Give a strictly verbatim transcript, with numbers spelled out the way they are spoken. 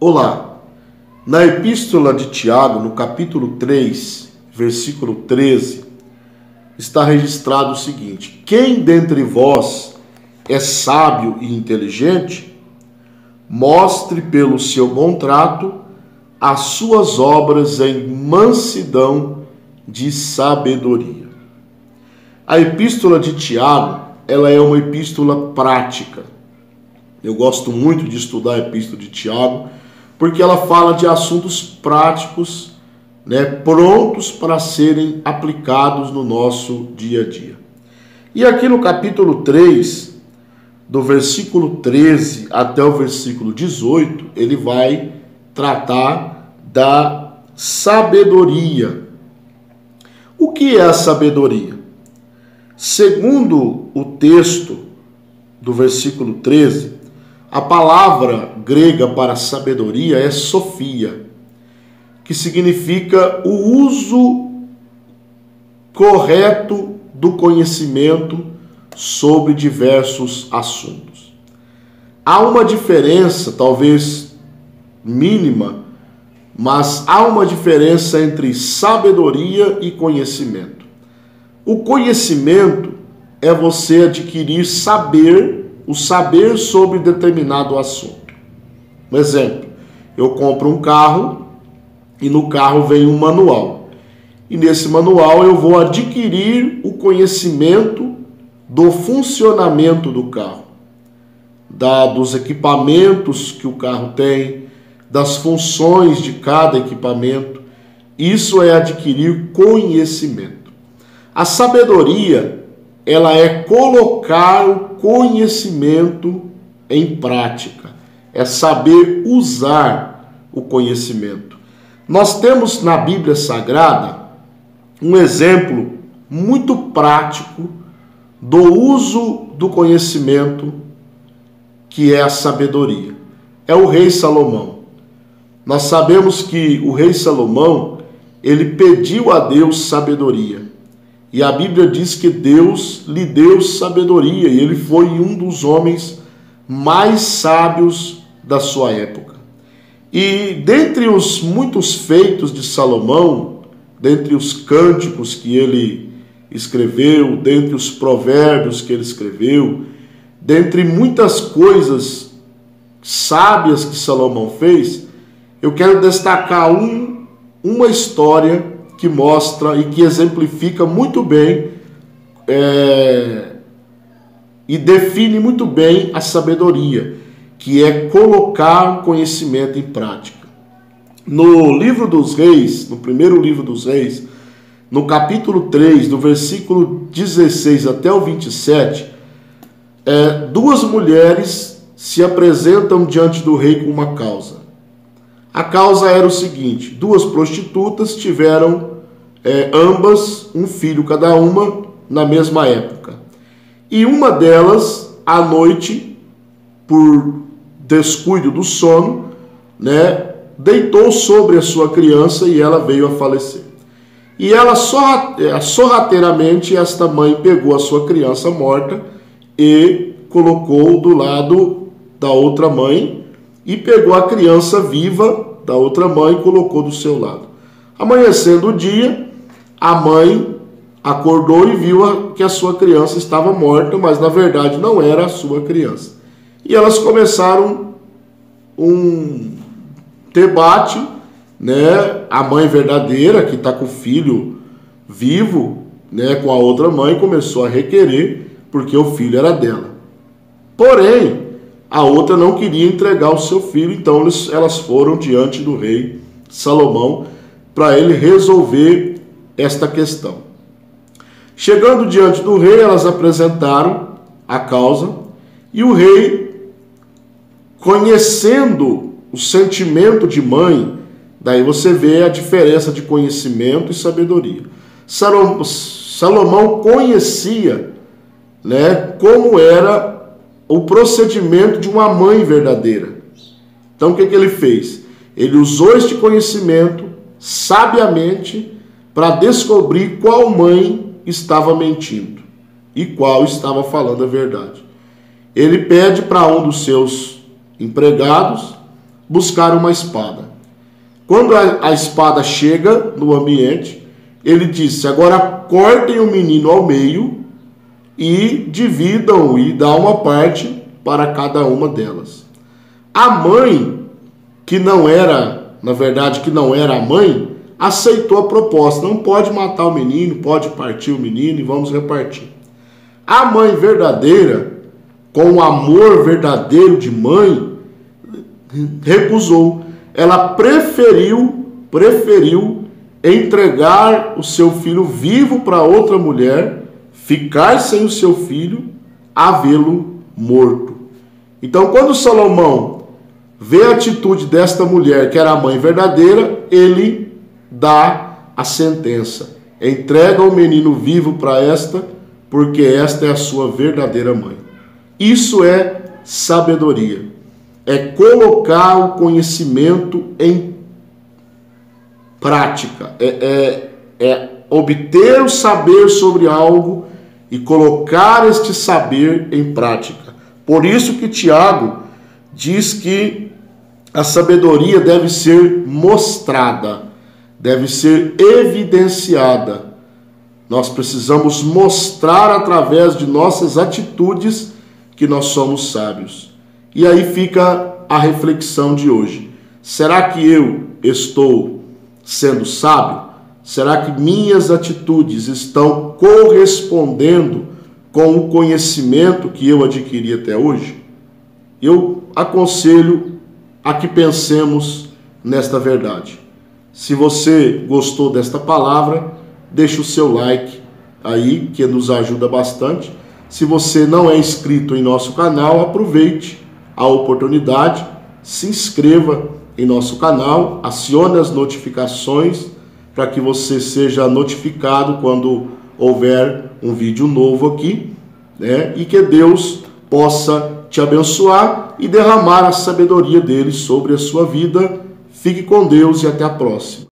Olá, na Epístola de Tiago, no capítulo três, versículo treze, está registrado o seguinte: quem dentre vós é sábio e inteligente, mostre pelo seu bom trato as suas obras em mansidão de sabedoria. A Epístola de Tiago, ela é uma epístola prática. Eu gosto muito de estudar a Epístola de Tiago, porque ela fala de assuntos práticos, né, prontos para serem aplicados no nosso dia a dia. E aqui no capítulo três, do versículo treze até o versículo dezoito, ele vai tratar da sabedoria. O que é a sabedoria? Segundo o texto do versículo treze, a palavra grega para sabedoria é sofia, que significa o uso correto do conhecimento sobre diversos assuntos. Há uma diferença, talvez mínima, mas há uma diferença entre sabedoria e conhecimento. O conhecimento é você adquirir saber, o saber sobre determinado assunto. Um exemplo, eu compro um carro e no carro vem um manual. E nesse manual eu vou adquirir o conhecimento do funcionamento do carro, da, dos equipamentos que o carro tem, das funções de cada equipamento. Isso é adquirir conhecimento. A sabedoria, ela é colocar o conhecimento em prática, é saber usar o conhecimento. Nós temos na Bíblia Sagrada um exemplo muito prático do uso do conhecimento, que é a sabedoria. É o rei Salomão. Nós sabemos que o rei Salomão, ele pediu a Deus sabedoria. E a Bíblia diz que Deus lhe deu sabedoria, e ele foi um dos homens mais sábios da sua época. E dentre os muitos feitos de Salomão, dentre os cânticos que ele escreveu, dentre os provérbios que ele escreveu, dentre muitas coisas sábias que Salomão fez, eu quero destacar um, uma história que mostra e que exemplifica muito bem é, e define muito bem a sabedoria, que é colocar o conhecimento em prática. No livro dos Reis, no primeiro livro dos Reis, no capítulo três, do versículo dezesseis até o vinte e sete, é, duas mulheres se apresentam diante do rei com uma causa. A causa era o seguinte: duas prostitutas tiveram é, ambas um filho cada uma na mesma época. E uma delas, à noite, por descuido do sono, né, deitou sobre a sua criança e ela veio a falecer. E ela, sorrateiramente, esta mãe pegou a sua criança morta e colocou do lado da outra mãe, e pegou a criança viva da outra mãe e colocou do seu lado. Amanhecendo o dia, a mãe acordou e viu que a sua criança estava morta, mas na verdade não era a sua criança. E elas começaram um debate, né? A mãe verdadeira, que está com o filho vivo, né, com a outra mãe, começou a requerer, porque o filho era dela. Porém, a outra não queria entregar o seu filho, então elas foram diante do rei Salomão para ele resolver esta questão. Chegando diante do rei, elas apresentaram a causa, e o rei, conhecendo o sentimento de mãe, daí você vê a diferença de conhecimento e sabedoria. Salomão conhecia, né, como era o procedimento de uma mãe verdadeira. Então o que, que ele fez? Ele usou este conhecimento sabiamente para descobrir qual mãe estava mentindo e qual estava falando a verdade. Ele pede para um dos seus empregados buscar uma espada. Quando a, a espada chega no ambiente, ele disse: agora cortem o menino ao meio e dividam e dá uma parte para cada uma delas. A mãe, que não era, na verdade, que não era a mãe, aceitou a proposta. Não pode matar o menino, pode partir o menino e vamos repartir. A mãe verdadeira, com o amor verdadeiro de mãe, recusou. Ela preferiu, preferiu entregar o seu filho vivo para outra mulher, ficar sem o seu filho, a vê-lo morto. Então, quando Salomão vê a atitude desta mulher, que era a mãe verdadeira, ele dá a sentença. Entrega o menino vivo para esta, porque esta é a sua verdadeira mãe. Isso é sabedoria. É colocar o conhecimento em prática. É, é, é obter o saber sobre algo e colocar este saber em prática. Por isso que Tiago diz que a sabedoria deve ser mostrada, deve ser evidenciada. Nós precisamos mostrar através de nossas atitudes que nós somos sábios. E aí fica a reflexão de hoje. Será que eu estou sendo sábio? Será que minhas atitudes estão correspondendo com o conhecimento que eu adquiri até hoje? Eu aconselho a que pensemos nesta verdade. Se você gostou desta palavra, deixe o seu like aí, que nos ajuda bastante. Se você não é inscrito em nosso canal, aproveite a oportunidade, se inscreva em nosso canal, acione as notificações para que você seja notificado quando houver um vídeo novo aqui, né? E que Deus possa te abençoar e derramar a sabedoria dele sobre a sua vida. Fique com Deus e até a próxima.